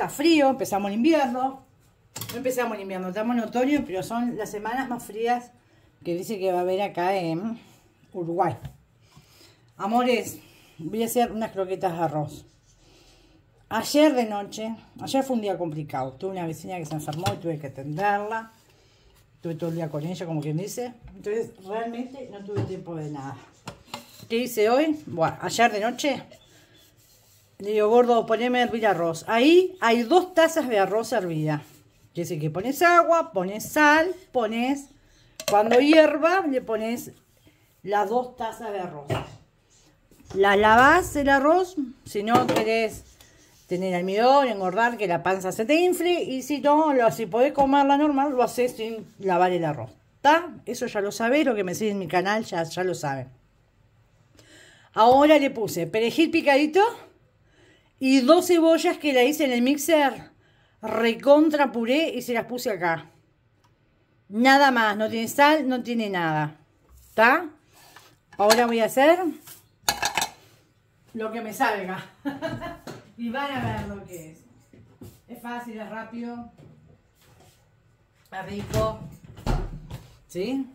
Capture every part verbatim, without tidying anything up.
está frío, empezamos el invierno. No empezamos el invierno, estamos en otoño, pero son las semanas más frías que dice que va a haber acá en Uruguay. Amores, voy a hacer unas croquetas de arroz. Ayer de noche, ayer fue un día complicado. Tuve una vecina que se enfermó y tuve que atenderla. Tuve todo el día con ella, como quien dice. Entonces, realmente no tuve tiempo de nada. ¿Qué hice hoy? Bueno, ayer de noche le digo, gordo, poneme a hervir arroz. Ahí hay dos tazas de arroz hervida. Quiere decir que pones agua, pones sal, pones... Cuando hierva, le pones las dos tazas de arroz. La lavás el arroz, si no querés tener almidón, engordar, que la panza se te infle. Y si no, lo, si podés comerla normal, lo haces sin lavar el arroz. ¿Está? Eso ya lo sabés, lo que me sigue en mi canal ya, ya lo saben. Ahora le puse perejil picadito y dos cebollas que la hice en el mixer, recontra puré, y se las puse acá. Nada más, no tiene sal, no tiene nada. ¿Está? Ahora voy a hacer lo que me salga. Y van a ver lo que es. Es fácil, es rápido. Es rico. ¿Sí?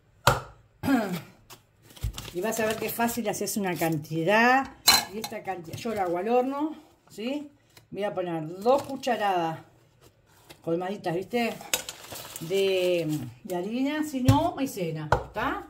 Y vas a ver que es fácil, haces una cantidad. Y esta cantidad, yo lo hago al horno. ¿Sí? Voy a poner dos cucharadas colmaditas, ¿viste? De, de harina, si no, maicena. ¿Está?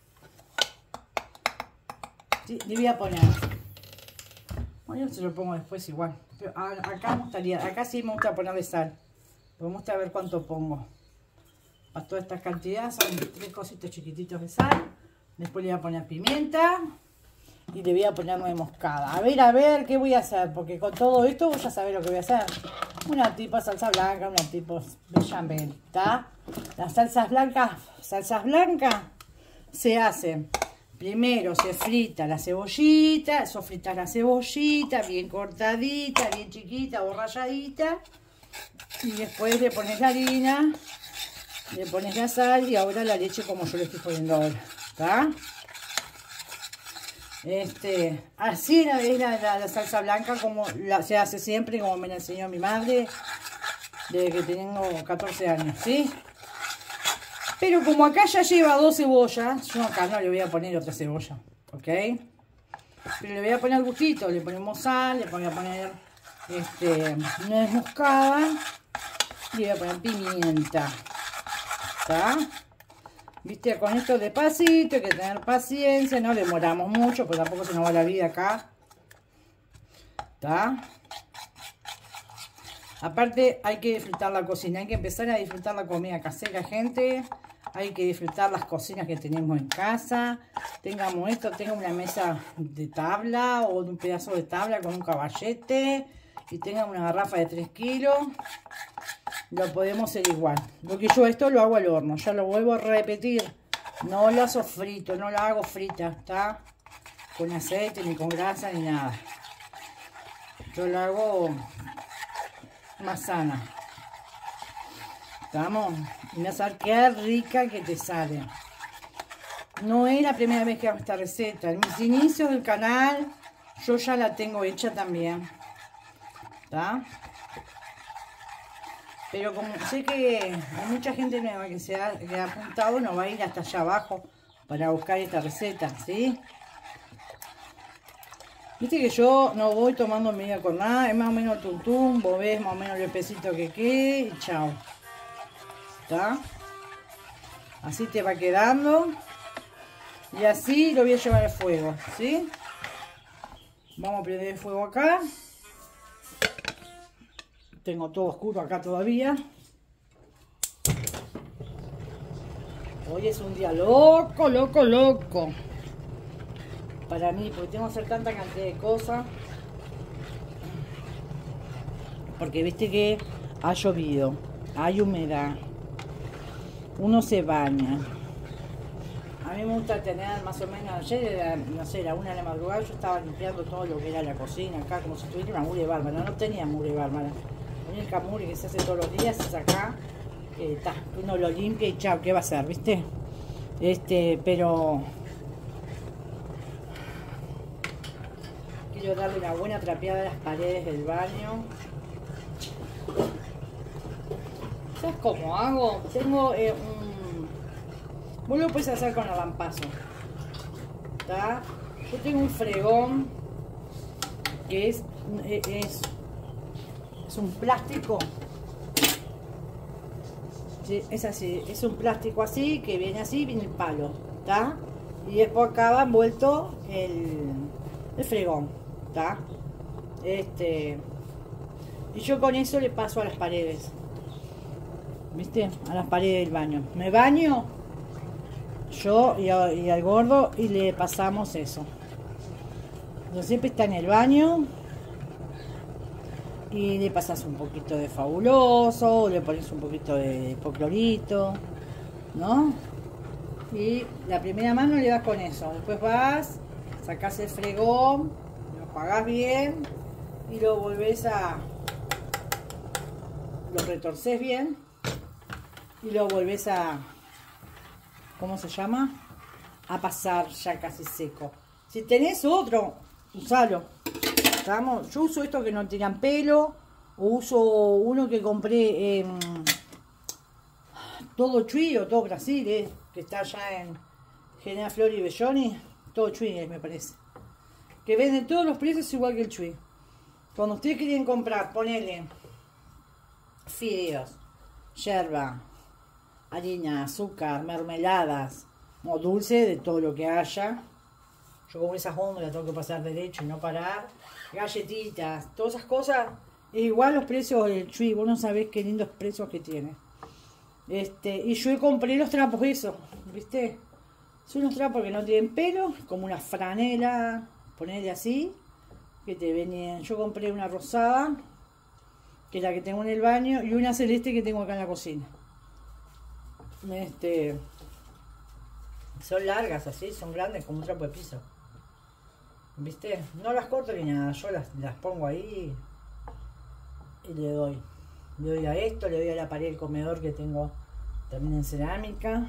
Sí, le voy a poner. Bueno, yo se lo pongo después igual. Pero acá me gustaría, acá sí me gusta ponerle sal. Me gusta ver cuánto pongo. Para todas estas cantidades son tres cositos chiquititos de sal. Después le voy a poner pimienta. Y le voy a poner nuez moscada. A ver, a ver, ¿qué voy a hacer? Porque con todo esto vos ya sabés lo que voy a hacer. Una tipo salsa blanca, una tipo bechamel, ¿está? Las salsas blancas, salsas blancas se hacen. Primero se frita la cebollita, sofritas la cebollita, bien cortadita, bien chiquita o ralladita. Y después le pones la harina, le pones la sal y ahora la leche como yo le estoy poniendo ahora, ¿está? Este, así es la, la, la salsa blanca como la, se hace siempre, como me la enseñó mi madre desde que tengo catorce años, ¿sí? Pero como acá ya lleva dos cebollas, yo acá no le voy a poner otra cebolla, ¿ok? Pero le voy a poner gustito, le ponemos sal, le voy a poner este, nuez moscada y le voy a poner pimienta, ¿está? Viste, con esto despacito, hay que tener paciencia, no demoramos mucho, pues tampoco se nos va la vida acá. ¿Está? Aparte hay que disfrutar la cocina, hay que empezar a disfrutar la comida casera, gente. Hay que disfrutar las cocinas que tenemos en casa. Tengamos esto, tenga una mesa de tabla o un pedazo de tabla con un caballete. Y tenga una garrafa de tres kilos. Lo podemos hacer igual. Porque yo esto lo hago al horno. Ya lo vuelvo a repetir. No lo hago frito. No lo hago frita. ¿Está? Con aceite, ni con grasa, ni nada. Yo lo hago más sana. ¿Estamos? Y vas a ver qué rica que te sale. No es la primera vez que hago esta receta. En mis inicios del canal yo ya la tengo hecha también. ¿Está? Pero como sé que hay mucha gente nueva que se ha, que ha apuntado, no va a ir hasta allá abajo para buscar esta receta, ¿sí? Viste que yo no voy tomando medida con nada, es más o menos el tuntum, vos ves más o menos el pesito que quede y chao. ¿Está? Así te va quedando. Y así lo voy a llevar al fuego, ¿sí? Vamos a prender el fuego acá. Tengo todo oscuro acá todavía. Hoy es un día loco, loco, loco. Para mí, porque tengo que hacer tanta cantidad de cosas. Porque viste que ha llovido, hay humedad. Uno se baña. A mí me gusta tener más o menos, ayer era, no sé, era una de la madrugada, yo estaba limpiando todo lo que era la cocina acá, como si tuviera una mugre bárbara. No tenía mugre bárbara. La única mugre que se hace todos los días es acá, que está, uno lo limpia y chao, ¿qué va a hacer? ¿Viste? Este, pero quiero darle una buena trapeada a las paredes del baño. ¿Sabes cómo hago? Tengo eh, un... Vos lo puedes hacer con avampazo. ¿Está? Yo tengo un fregón que es, es, es un plástico. Sí, es así, es un plástico así, que viene así, viene el palo. ¿Está? Y después acá va envuelto el, el fregón. ¿Está? Este... Y yo con eso le paso a las paredes. ¿Viste? A las paredes del baño. Me baño yo y, a, y al gordo y le pasamos eso. Entonces siempre está en el baño y le pasas un poquito de fabuloso, le pones un poquito de hipoclorito, ¿no? Y la primera mano le das con eso. Después vas, sacas el fregón, lo apagás bien y lo volvés a... Lo retorces bien y lo volvés a... ¿Cómo se llama? A pasar ya casi seco. Si tenés otro, usalo. ¿Estamos? Yo uso estos que no tiran pelo. O uso uno que compré en Todo Chui o Todo Brasil, eh, que está allá en General Flor y Belloni. Todo Chui, eh, me parece. Que venden todos los precios igual que el Chui. Cuando ustedes quieren comprar, ponele fideos, yerba, harina, azúcar, mermeladas o dulce de todo lo que haya. Yo como esas ondas las tengo que pasar derecho y no parar. Galletitas, todas esas cosas. Es igual los precios del Chui. Vos no sabés qué lindos precios que tiene. Este, y yo compré los trapos esos, ¿viste? Son unos trapos que no tienen pelo, como una franela, ponerle así, que te venían. Yo compré una rosada, que es la que tengo en el baño, y una celeste que tengo acá en la cocina. Este, son largas así, son grandes como un trapo de piso. ¿Viste? No las corto ni nada, yo las, las pongo ahí y le doy. Le doy a esto, le doy a la pared del comedor que tengo también en cerámica.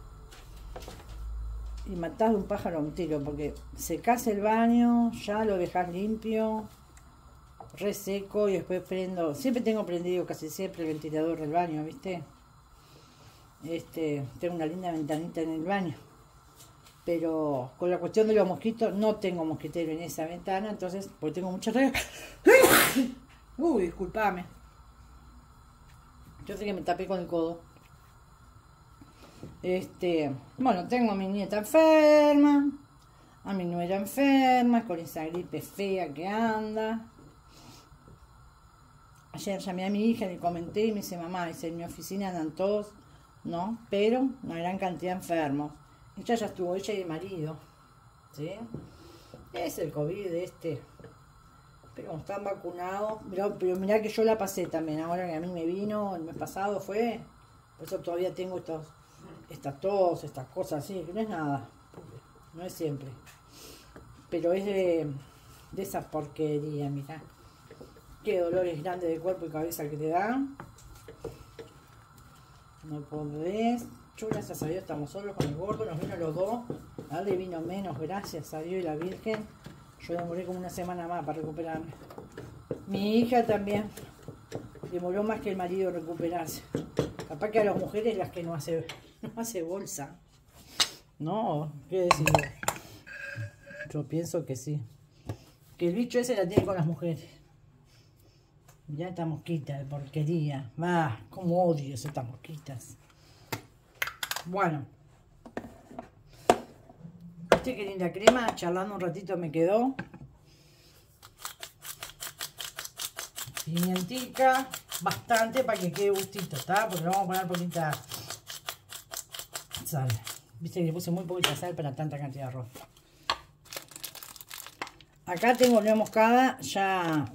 Y matás de un pájaro a un tiro, porque secás el baño, ya lo dejás limpio, reseco, y después prendo. Siempre tengo prendido, casi siempre, el ventilador del baño, ¿viste? Este, tengo una linda ventanita en el baño. Pero con la cuestión de los mosquitos, no tengo mosquitero en esa ventana, entonces, porque tengo mucha regla. Uy, disculpame. Yo sé que me tapé con el codo. Este, bueno, tengo a mi nieta enferma, a mi nuera enferma, con esa gripe fea que anda. Ayer llamé a mi hija, le comenté y me dice, mamá, dice, en mi oficina andan todos, ¿no? Pero una gran cantidad de enfermos. Ella ya estuvo, ella y el marido, ¿sí? Es el COVID este. Pero como están vacunados, pero, pero mirá que yo la pasé también, ahora que a mí me vino, el mes pasado fue, por eso todavía tengo estos, estas tos, estas cosas así, que no es nada, no es siempre. Pero es de, de esas porquerías, mirá. Qué dolores grandes de cuerpo y cabeza que te dan. No podés. Yo, gracias a Dios, estamos solos con el gordo, nos vino los dos. A él le vino menos, gracias a Dios y la Virgen. Yo demoré como una semana más para recuperarme. Mi hija también demoró más que el marido recuperarse. Capaz que a las mujeres las que no hace, no hace bolsa. No, ¿qué decir? Yo pienso que sí. Que el bicho ese la tiene con las mujeres. Mirá esta mosquita de porquería. Va, cómo odio estas mosquitas. Bueno. ¿Viste qué linda crema? Charlando un ratito me quedó. Pimientica. Bastante para que quede gustito, ¿está? Porque le vamos a poner poquita sal. Viste que le puse muy poquita sal para tanta cantidad de arroz. Acá tengo nuez moscada ya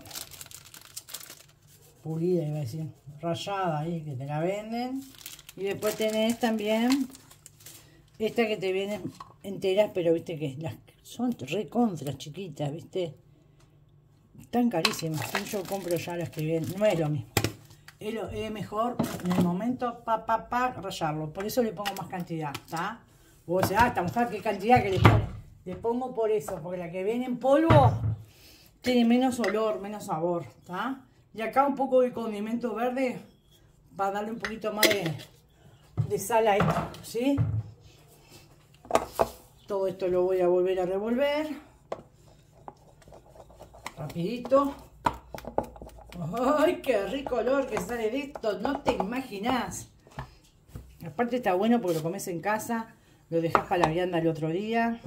pulida, iba a decir, rallada ahí, que te la venden. Y después tenés también esta que te vienen enteras, pero viste que las son re contras chiquitas, viste. Están carísimas. Yo compro ya las que vienen. No es lo mismo. Es, lo, es mejor en el momento pa pa pa rallarlo. Por eso le pongo más cantidad, ¿está? Vos decís, ah, esta mujer qué cantidad que le pone. Le pongo por eso, porque la que viene en polvo tiene menos olor, menos sabor, ¿está? Y acá un poco de condimento verde, para darle un poquito más de, de sal a esto, ¿sí? Todo esto lo voy a volver a revolver. Rapidito. ¡Ay, qué rico olor que sale de esto! No te imaginas. Aparte está bueno porque lo comes en casa, lo dejas para la vianda el otro día.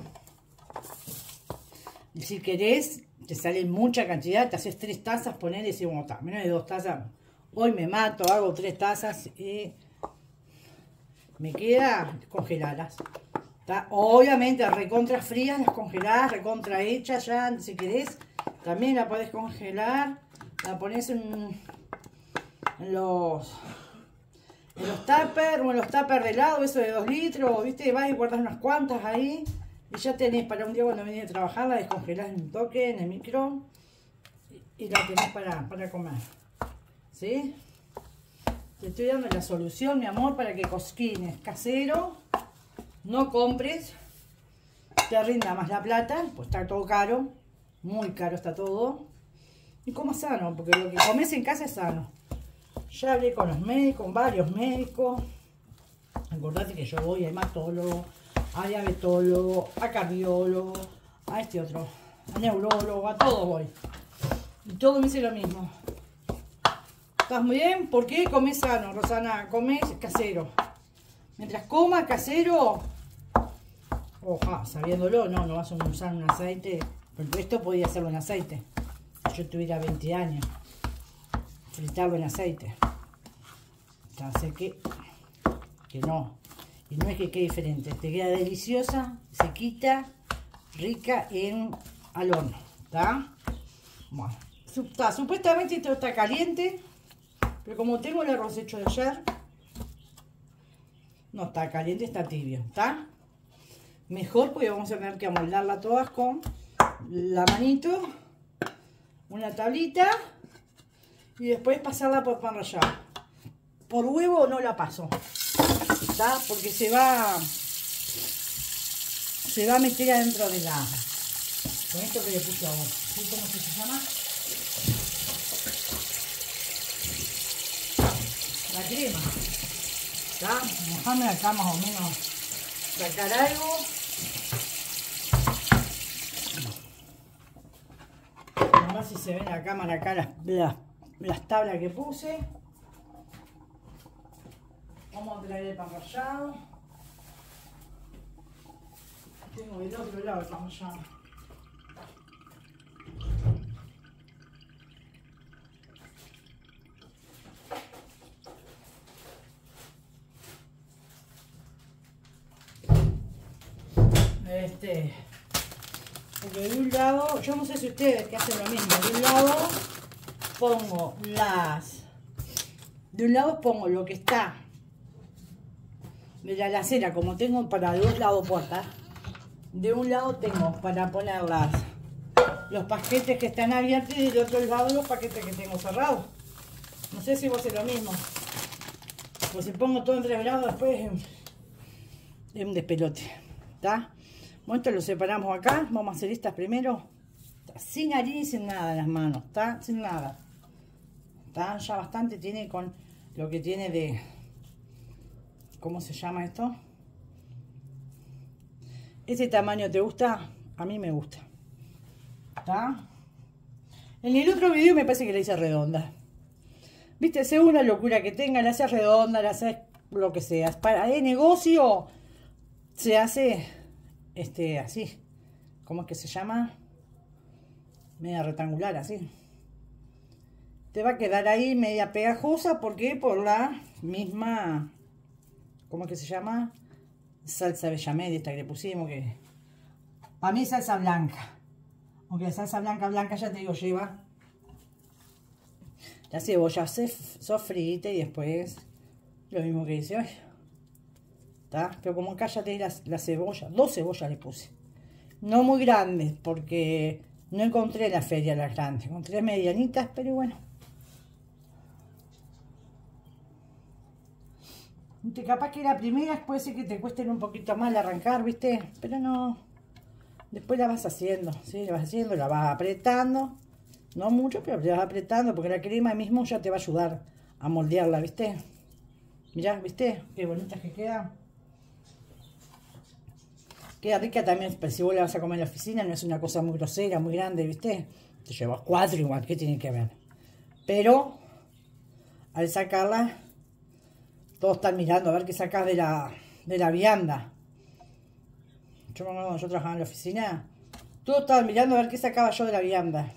Y si querés, te sale mucha cantidad, te haces tres tazas, poner y decís, bueno, está, menos de dos tazas. Hoy me mato, hago tres tazas y me queda congeladas. ¿Tá? Obviamente recontra frías, las congeladas, recontra hechas ya, si querés, también la podés congelar, la pones en, en los en los tuppers o en los tuppers de helado, eso de dos litros, viste, vas y guardas unas cuantas ahí y ya tenés para un día cuando venís a trabajar, la descongelás en un toque, en el micro y, y la tenés para, para comer, ¿sí? Te estoy dando la solución, mi amor, para que cocines casero. No compres, te rinda más la plata, pues está todo caro, muy caro está todo. Y coma sano, porque lo que comes en casa es sano. Ya hablé con los médicos, con varios médicos. Acordate que yo voy a hematólogo, a diabetólogo, a cardiólogo, a este otro, a neurólogo, a todos voy. Y todo me dice lo mismo. ¿Estás muy bien? ¿Por qué comes sano, Rosana? Comes casero. Mientras comas casero, oja, sabiéndolo, no, no vas a usar un aceite, pero esto podía hacerlo en aceite. Si yo tuviera veinte años, fritarlo en aceite. Así que, que no. Y no es que quede diferente, te queda deliciosa, sequita, rica en al horno, ¿está? Bueno, está, supuestamente esto está caliente, pero como tengo el arroz hecho de ayer, no está caliente, está tibio, ¿está? Mejor porque vamos a tener que amoldarla todas con la manito, una tablita y después pasarla por pan rallado. Por huevo no la paso, ¿está? Porque se va se va a meter adentro de la con esto que le puse ahora. ¿Cómo se llama? La crema. ¿Está? Déjame acá más o menos sacar algo. A ver si se ven en la cámara acá las, las, las tablas que puse. Vamos a traer el pan rallado. Tengo del otro lado el pan rallado. Este, porque de un lado, yo no sé si ustedes que hacen lo mismo, de un lado pongo las, de un lado pongo lo que está de la alacena, como tengo para dos lados puertas, de un lado tengo para poner las, los paquetes que están abiertos y del otro lado los paquetes que tengo cerrados. No sé si vos haces lo mismo, pues si pongo todo entreverado después es un despelote, ¿está? Bueno, esto lo separamos acá. Vamos a hacer estas primero. Sin harina y sin nada en las manos. ¿Está? Sin nada. ¿Está? Ya bastante tiene con lo que tiene de... ¿Cómo se llama esto? ¿Ese tamaño te gusta? A mí me gusta. ¿Está? En el otro video me parece que la hice redonda. ¿Viste? Según la locura que tenga, la haces redonda, la haces lo que sea. Para el negocio se hace... Este, así, ¿cómo es que se llama? Media rectangular, así. Te va a quedar ahí media pegajosa, ¿por qué? Por la misma, ¿cómo es que se llama? Salsa bechamel, esta que le pusimos, que... Para mí es salsa blanca. Aunque la salsa blanca, blanca, ya te digo, lleva la cebolla sofrita y después lo mismo que dice hoy. ¿Está? Pero como acá ya tenéis la, la cebolla, dos cebollas le puse. No muy grandes, porque no encontré en la feria las grandes. Encontré medianitas, pero bueno. Capaz que la primera puede ser que te cuesten un poquito más al arrancar, ¿viste? Pero no. Después la vas haciendo, ¿sí? La vas haciendo, la vas apretando. No mucho, pero la vas apretando, porque la crema mismo ya te va a ayudar a moldearla, ¿viste? Mirá, ¿viste? Qué bonitas que quedan. Queda rica también, pero si vos la vas a comer en la oficina, no es una cosa muy grosera, muy grande, ¿viste? Te llevas cuatro igual, ¿qué tiene que ver? Pero, al sacarla, todos están mirando a ver qué sacas de la, de la vianda. Yo me acuerdo cuando yo trabajaba en la oficina, todos estaban mirando a ver qué sacaba yo de la vianda.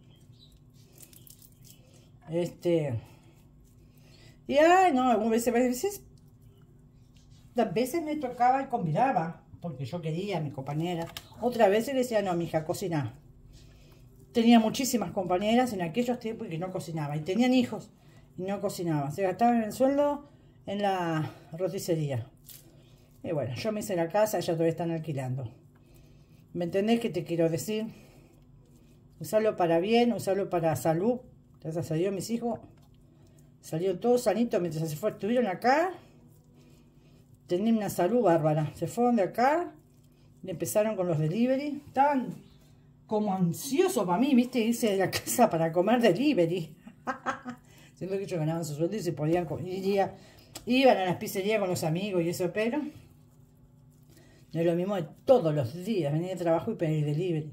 Este... Y ay, no, algunas veces, veces, las veces me tocaba y convidaba, porque yo quería a mi compañera. Otras veces le decía, no, mija, cocina. Tenía muchísimas compañeras en aquellos tiempos que no cocinaba. Y tenían hijos y no cocinaban. Se gastaban el sueldo en la roticería. Y bueno, yo me hice la casa, ellas todavía están alquilando. ¿Me entendés qué te quiero decir? Usarlo para bien, usarlo para salud. Gracias a Dios, mis hijos salieron todos sanitos mientras se fue, estuvieron acá. Tenían una salud bárbara. Se fueron de acá y empezaron con los delivery. Estaban como ansiosos para mí, viste, irse de la casa para comer delivery. Siendo que ellos ganaban su sueldo y se podían ir, iban a las pizzerías con los amigos y eso, pero no es lo mismo de todos los días venir de trabajo y pedir delivery.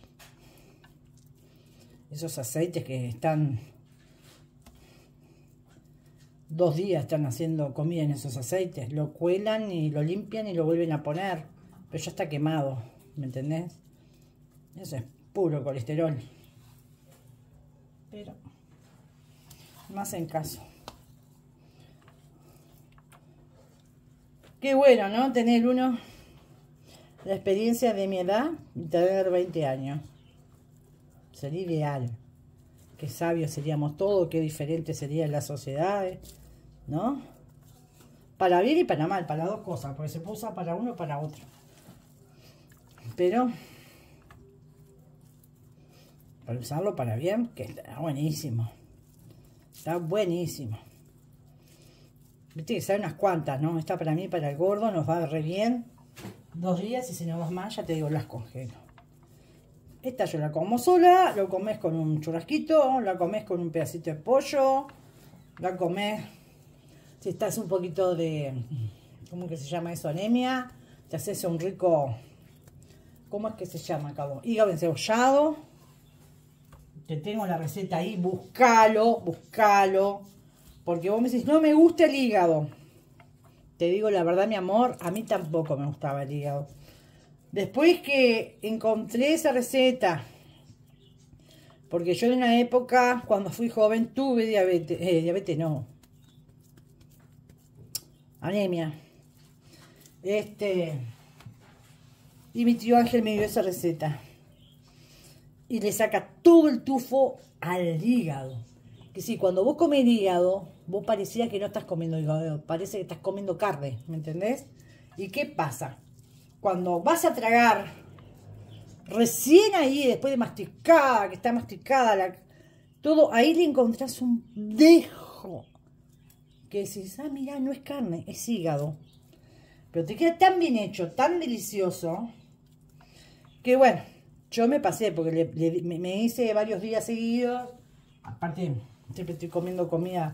Esos aceites que están dos días están haciendo comida en esos aceites, lo cuelan y lo limpian y lo vuelven a poner, pero ya está quemado, ¿me entendés? Eso es puro colesterol. Pero no hacen caso. Qué bueno, ¿no? Tener uno la experiencia de mi edad y tener veinte años. Sería ideal. Qué sabios seríamos todos, qué diferente sería la sociedad, ¿no? Para bien y para mal, para las dos cosas, porque se puede usar para uno o para otro. Pero para usarlo para bien, que está buenísimo. Está buenísimo. Viste que salen unas cuantas, ¿no? Esta para mí, para el gordo, nos va re bien. Dos días y si no vas más, ya te digo, las congelo. Esta yo la como sola, lo comes con un churrasquito, la comes con un pedacito de pollo, la comes, si estás un poquito de, ¿cómo que se llama eso? Anemia, te haces un rico, ¿cómo es que se llama, cabrón? Hígado encebollado. Te tengo la receta ahí, búscalo, búscalo. Porque vos me decís, no me gusta el hígado. Te digo la verdad, mi amor, a mí tampoco me gustaba el hígado. Después que encontré esa receta, porque yo en una época, cuando fui joven, tuve diabetes, eh, diabetes no, anemia. Este, y mi tío Ángel me dio esa receta. Y le saca todo el tufo al hígado. Que sí, cuando vos comes hígado, vos parecía que no estás comiendo hígado, parece que estás comiendo carne, ¿me entendés? ¿Y qué pasa? Cuando vas a tragar, recién ahí, después de masticada, que está masticada, la, todo, ahí le encontrás un dejo. Que decís, ah, mira, no es carne, es hígado. Pero te queda tan bien hecho, tan delicioso, que bueno, yo me pasé, porque le, le, me, me hice varios días seguidos. Aparte, siempre estoy comiendo comida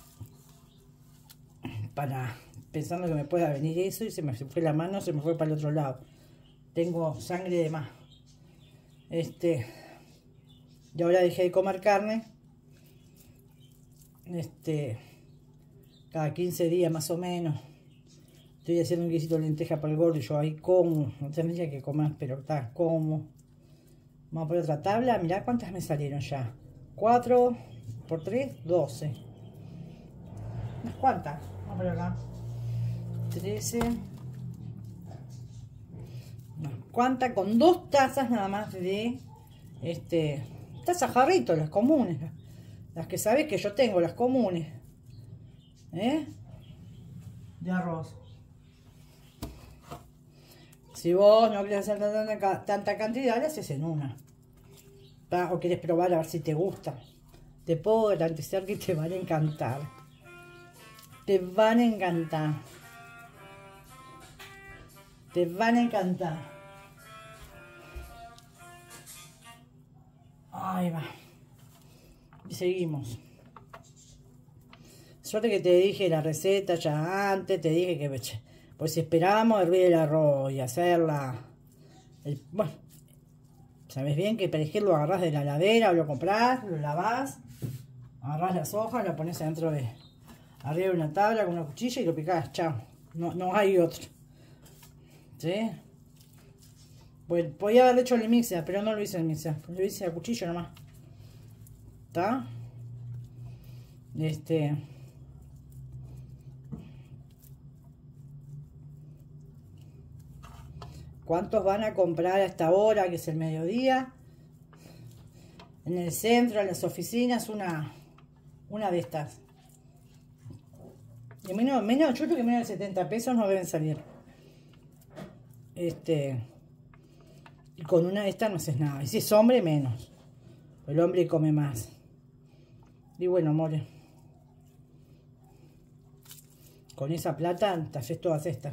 para... pensando que me pueda venir eso y se me fue la mano, se me fue para el otro lado. Tengo sangre de más. Este, y ahora dejé de comer carne. Este, cada quince días más o menos. Estoy haciendo un guisito de lenteja para el gordo y yo ahí como. No tendría que comer, pero está como. Vamos a poner otra tabla. Mirá cuántas me salieron ya. cuatro por tres, doce. Unas cuantas. Vamos a poner acá. trece. ¿Cuánta? Con dos tazas nada más de este tazas jarritos, las comunes, las que sabes que yo tengo, las comunes, ¿eh? De arroz. Si vos no querés hacer tanta, tanta cantidad, le haces en una. O querés probar a ver si te gusta. Te puedo garantizar que te van a encantar. Te van a encantar. Te van a encantar. Ahí va. Y seguimos. Suerte que te dije la receta ya antes, te dije que pues si esperábamos hervir el arroz y hacerla, el, bueno, sabes bien que el perejil lo agarrás de la heladera o lo comprás, lo lavás, agarrás las hojas, lo pones adentro de, arriba de una tabla con una cuchilla y lo picás, chao, no, no hay otro, ¿sí? Pues podía haber hecho el mixer, pero no lo hice en el mixer, lo hice a cuchillo nomás, ¿está? Este... ¿Cuántos van a comprar a esta hora, que es el mediodía? En el centro, en las oficinas, una, una de estas. Y menos, menos, yo creo que menos de setenta pesos no deben salir. Este. Y con una de estas no haces nada. Y si es hombre, menos. El hombre come más. Y bueno, amores. Con esa plata te haces todas estas.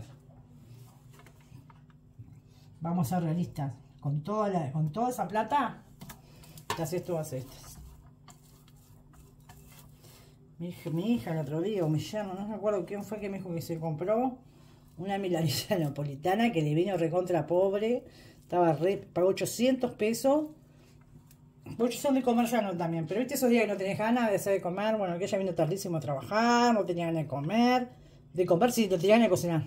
Vamos a ser realistas. Con toda, la, con toda esa plata, te haces todas estas. Mi hija, mi hija el otro día, o mi yerno, no me acuerdo quién fue que me dijo que se compró una milanesa napolitana que le vino recontra pobre. Estaba re, pagó ochocientos pesos. Muchos son de comer ya no también. Pero viste esos días que no tenés ganas de hacer de comer. Bueno, que ella vino tardísimo a trabajar, no tenía ganas de comer. De comer sí, no tenía ganas de cocinar.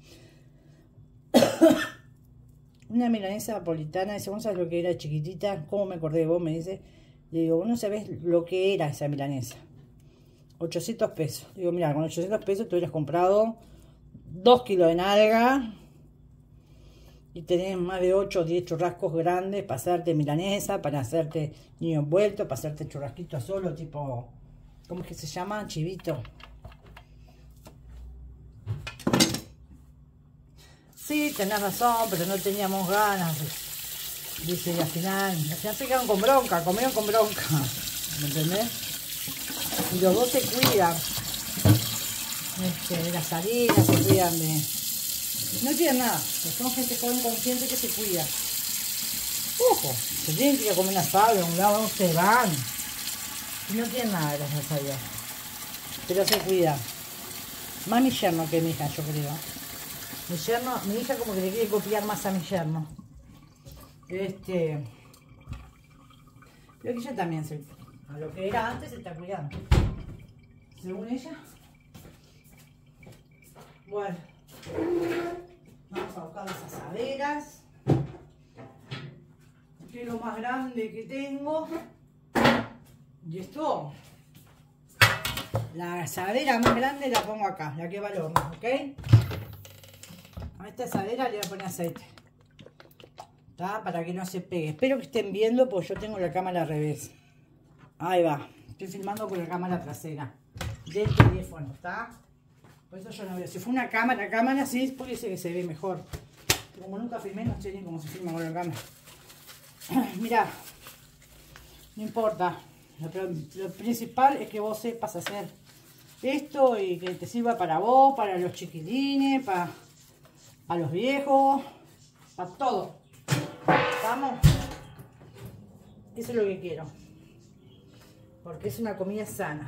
Una milanesa napolitana, dice, ¿vos sabés lo que era chiquitita? ¿Cómo me acordé de vos? Me dice. Le digo, vos no sabés lo que era esa milanesa. ochocientos pesos. Digo, mira, con ochocientos pesos te hubieras comprado dos kilos de nalga. Y tenés más de ocho o diez churrascos grandes para hacerte milanesa, para hacerte niño envuelto, para hacerte churrasquito solo, tipo, ¿cómo es que se llama? Chivito. Sí, tenés razón, pero no teníamos ganas. Dice, y al final, al final se quedaron con bronca, comieron con bronca. ¿Me entendés? Y los dos se cuidan. Este, de las harinas, se cuidan de... No tienen nada. Son gente joven consciente que se cuida. Ojo, se tienen que ir a comer una asado, a un lado no se van. Y no tienen nada, gracias a Dios. Pero se cuida. Más mi yerno que mi hija, yo creo. Mi yerno, mi hija como que le quiere copiar más a mi yerno. Este. Pero que ella también se, a lo que era antes se está cuidando. Según ella. Bueno. Vamos a buscar las asaderas. Que es lo más grande que tengo. Y esto. La asadera más grande la pongo acá, la que va al horno, ¿ok? A esta asadera le voy a poner aceite. ¿Está? Para que no se pegue. Espero que estén viendo porque yo tengo la cámara al revés. Ahí va. Estoy filmando con la cámara trasera del teléfono, ¿está? Por eso yo no veo. Si fue una cámara, cámara sí, porque sé que se ve mejor. Como nunca filmé, no sé ni cómo se filma con la cámara. Mirá. No importa. Lo, lo principal es que vos sepas hacer esto y que te sirva para vos, para los chiquilines, para... a los viejos, a todo. ¿Vamos? Eso es lo que quiero. Porque es una comida sana.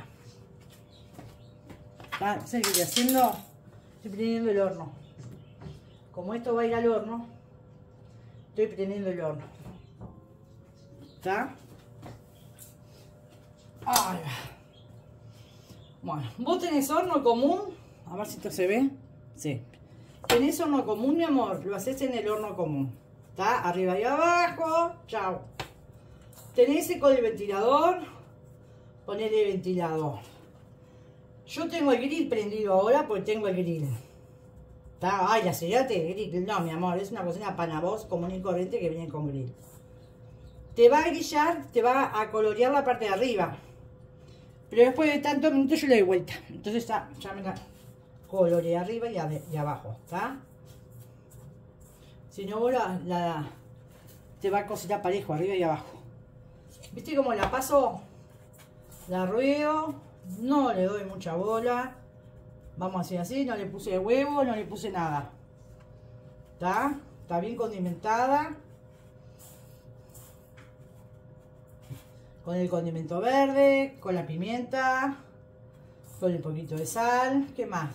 Ah, ¿sabes qué estoy haciendo? Estoy prendiendo el horno. Como esto va a ir al horno, estoy prendiendo el horno. ¿Está? Ay, bueno, vos tenés horno común. A ver si esto se ve. Sí. Tenés horno común, mi amor, lo haces en el horno común. ¿Está? Arriba y abajo. Chao. Tenés con el ventilador. Ponele ventilador. Yo tengo el grill prendido ahora porque tengo el grill. ¿Está? Ay, la seriedad del grill. No, mi amor, es una cocina panavoz común y corriente que viene con grill. Te va a grillar, te va a colorear la parte de arriba. Pero después de tantos minutos yo le doy vuelta. Entonces está, ya me la... colore arriba y, a, y abajo, ¿está? Si no, la, la, te va a cocinar parejo, arriba y abajo. ¿Viste cómo la paso? La ruedo, no le doy mucha bola. Vamos a hacer así, no le puse huevo, no le puse nada. ¿Está? Está bien condimentada. Con el condimento verde, con la pimienta. Con un poquito de sal. ¿Qué más?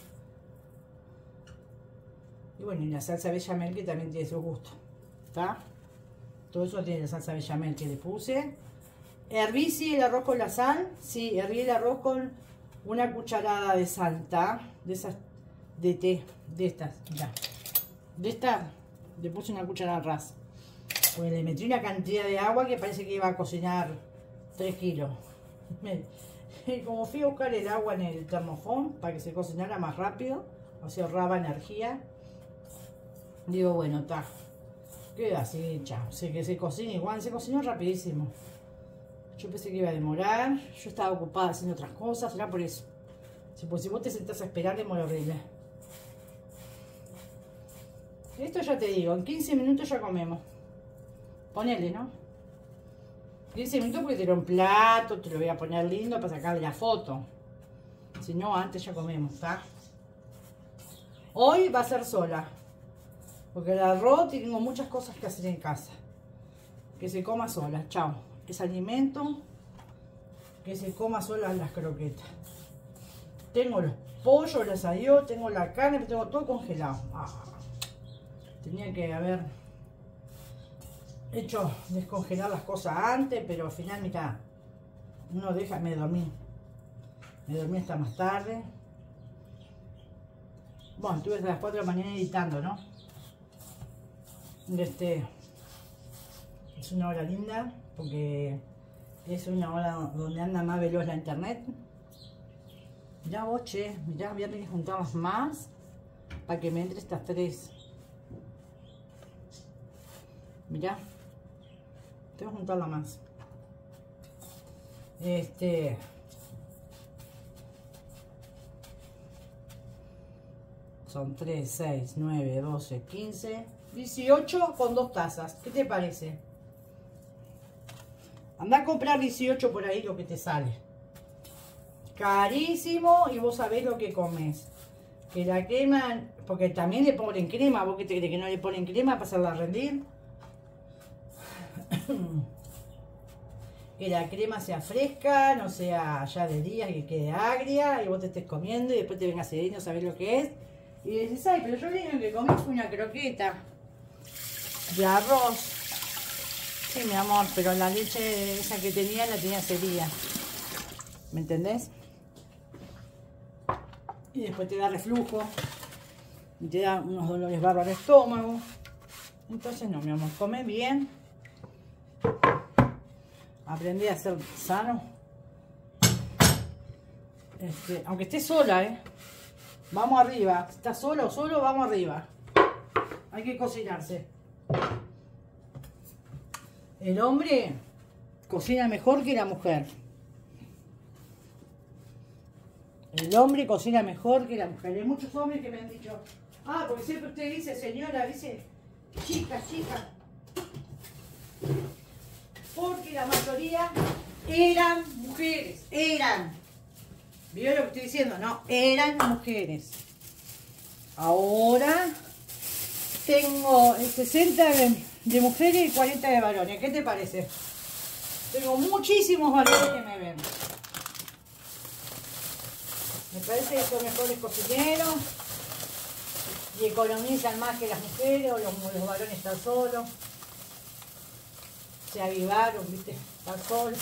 Y bueno, y la salsa bechamel que también tiene su gusto. ¿Está? Todo eso tiene la salsa bechamel que le puse. Herví sí el arroz con la sal. Sí, herví el arroz con una cucharada de sal, ¿está? De esas de té, de estas, ya. De estas le puse una cucharada ras. Pues le metí una cantidad de agua que parece que iba a cocinar tres kilos. Como fui a buscar el agua en el termofón para que se cocinara más rápido, o sea, ahorraba energía. Digo, bueno, está. Queda así, chao. Sé que se cocina igual, se cocinó rapidísimo. Yo pensé que iba a demorar. Yo estaba ocupada haciendo otras cosas, será por eso. Si, pues, si vos te sentás a esperar, demora horrible. Esto ya te digo, en quince minutos ya comemos. Ponele, ¿no? quince minutos porque te lo un plato, te lo voy a poner lindo para sacarle la foto. Si no, antes ya comemos, ¿está? Hoy va a ser sola. Porque el arroz tengo muchas cosas que hacer en casa. Que se coma sola, chao. Es alimento. Que se coma sola las croquetas. Tengo los pollos, los asados, tengo la carne, tengo todo congelado. Ah, tenía que haber hecho descongelar las cosas antes, pero al final, mira, uno deja, me dormí. Me dormí hasta más tarde. Bueno, estuve hasta las cuatro de la mañana editando, ¿no? Este es una hora linda porque es una hora donde anda más veloz la internet. Mirá vos, che, mirá, voy a tener que juntarlas más para que me entre estas tres. Mirá, tengo que juntarla más. Este son tres, seis, nueve, doce, quince, dieciocho con dos tazas. ¿Qué te parece? Anda a comprar dieciocho por ahí lo que te sale. Carísimo y vos sabés lo que comes. Que la crema, porque también le ponen crema. ¿Vos qué te crees que no le ponen crema para hacerla rendir? Que la crema sea fresca, no sea ya de días y que quede agria y vos te estés comiendo y después te vengas a ir y no sabés lo que es. Y dices, ay, pero yo le digo que comí una croqueta de arroz. Sí, mi amor, pero la leche esa que tenía la tenía hace días. ¿Me entendés? Y después te da reflujo. Y te da unos dolores bárbaros de estómago. Entonces no, mi amor, come bien. Aprendí a ser sano. Este, aunque esté sola, ¿eh? Vamos arriba. Si está sola o solo, vamos arriba. Hay que cocinarse. El hombre cocina mejor que la mujer. El hombre cocina mejor que la mujer. Hay muchos hombres que me han dicho, ah, porque siempre usted dice, señora, dice, chica, chica. Porque la mayoría eran mujeres, eran. ¿Vio lo que estoy diciendo? No, eran mujeres. Ahora tengo el sesenta de, de mujeres y cuarenta de varones. ¿Qué te parece? Tengo muchísimos varones que me ven. Me parece que son mejores cocineros y economizan más que las mujeres o los, los varones están solos. Se avivaron, ¿viste? Están solos.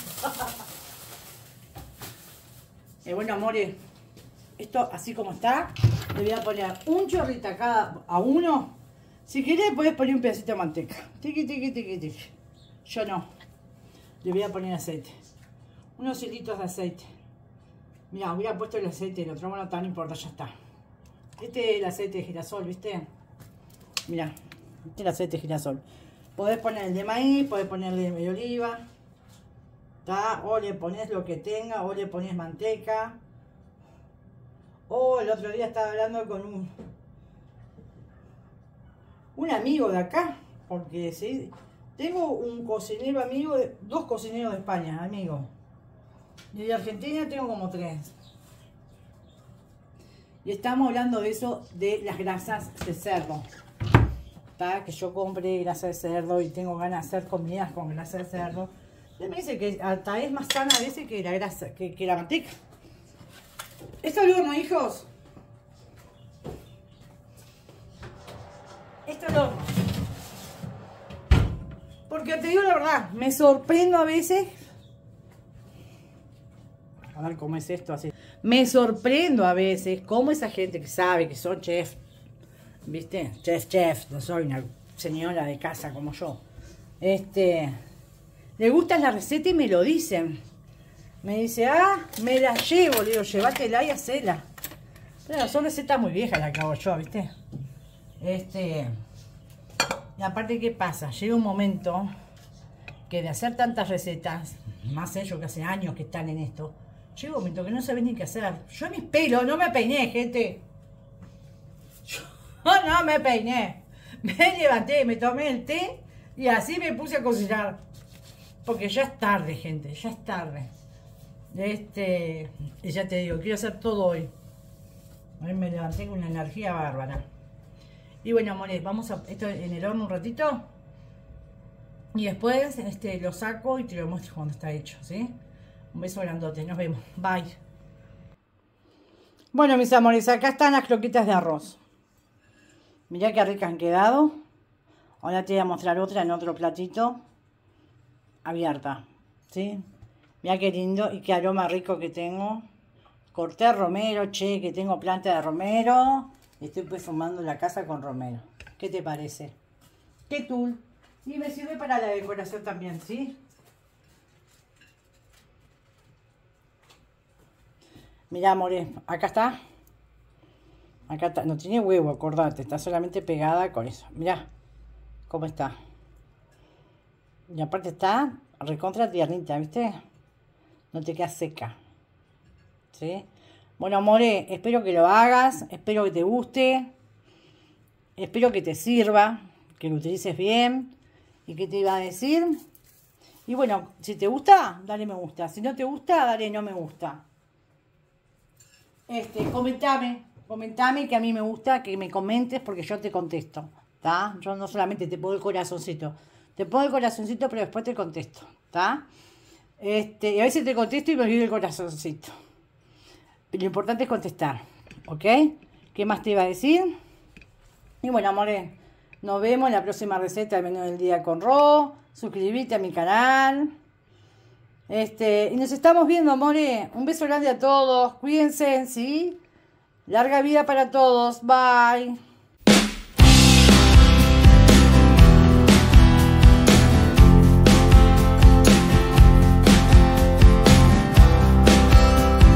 Eh, bueno, amores, esto así como está, le voy a poner un chorrito a cada a uno. Si querés, podés poner un pedacito de manteca. Tiqui, tiqui, tiqui, tiqui. Yo no. Le voy a poner aceite. Unos hilitos de aceite. Mira, hubiera puesto el aceite del otro, bueno, tan importa, ya está. Este es el aceite de girasol, ¿viste? Mira, este es el aceite de girasol. Podés poner el de maíz, podés ponerle de oliva. ¿Tá? O le pones lo que tenga, o le pones manteca. O el otro día estaba hablando con un, un amigo de acá, porque sí, tengo un cocinero amigo, de, dos cocineros de España, amigos. Y de Argentina tengo como tres. Y estamos hablando de eso, de las grasas de cerdo. ¿Tá? Que yo compré grasa de cerdo y tengo ganas de hacer comidas con grasa de cerdo. Él me dice que hasta es más sana a veces que la grasa, que, que la manteca. Esto es el horno, hijos. Esto es el horno. Porque te digo la verdad, me sorprendo a veces. A ver cómo es esto así. Me sorprendo a veces cómo esa gente que sabe que son chef, ¿viste? Chef, chef, no soy una señora de casa como yo. Este, le gusta la receta y me lo dicen. Me dice, ah, me la llevo. Le digo, llévatela y hacela. Pero son recetas muy viejas las que hago yo, ¿viste? Este, y aparte, ¿qué pasa? Llega un momento que de hacer tantas recetas, más ellos que hace años que están en esto, llega un momento que no sabés ni qué hacer. Yo mis pelos no me peiné, gente. Yo no me peiné. Me levanté, me tomé el té y así me puse a cocinar. Porque ya es tarde, gente, ya es tarde. Este, y ya te digo, quiero hacer todo hoy. Hoy me levanté con una energía bárbara. Y bueno, amores, vamos a esto en el horno un ratito. Y después este, lo saco y te lo muestro cuando está hecho, ¿sí? Un beso grandote, nos vemos. Bye. Bueno, mis amores, acá están las croquetas de arroz. Mirá qué ricas han quedado. Ahora te voy a mostrar otra en otro platito. Abierta, ¿sí? Mirá qué lindo y qué aroma rico que tengo. Corté romero, che, que tengo planta de romero. Y estoy perfumando la casa con romero. ¿Qué te parece? ¿Qué tul? Y me sirve para la decoración también, ¿sí? Mirá, amores, acá está. Acá está. No tiene huevo, acordate. Está solamente pegada con eso. Mirá cómo está. Y aparte está recontra tiernita, ¿viste? No te queda seca. ¿Sí? Bueno, amores, espero que lo hagas. Espero que te guste. Espero que te sirva. Que lo utilices bien. ¿Y qué te iba a decir? Y bueno, si te gusta, dale me gusta. Si no te gusta, dale no me gusta. Este, comentame. Comentame que a mí me gusta que me comentes porque yo te contesto. ¿Está? Yo no solamente te pongo el corazoncito. Te pongo el corazoncito, pero después te contesto. ¿Está? Este, y a veces te contesto y me olvido el corazoncito. Pero lo importante es contestar. ¿Ok? ¿Qué más te iba a decir? Y bueno, amores, nos vemos en la próxima receta del menú del día con Ro. Suscríbete a mi canal. Este, y nos estamos viendo, amores. Un beso grande a todos. Cuídense, ¿sí? Larga vida para todos. Bye.